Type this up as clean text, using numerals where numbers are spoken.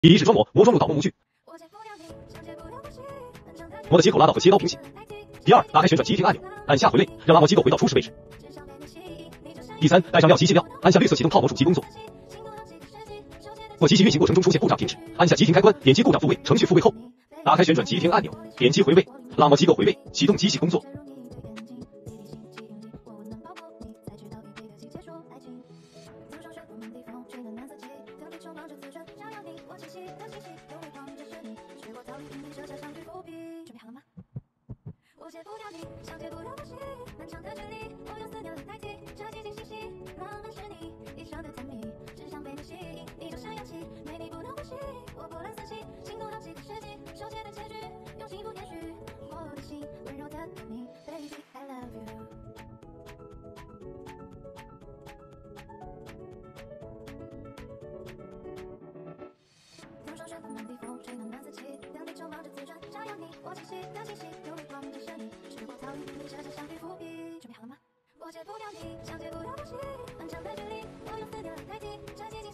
第一是装模，模装入导模模具，模的接口拉到和切刀平行。第二，打开旋转急停按钮，按下回位，让拉模机构回到初始位置。第三，带上料漆卸料，按下绿色启动套模主机工作。或机器运行过程中出现故障停止，按下急停开关，点击故障复位，程序复位后，打开旋转急停按钮，点击回位，拉模机构回位，启动机器工作。 我戒不掉你，想戒不掉的心，很长的距离，我用思念来代替，这激情。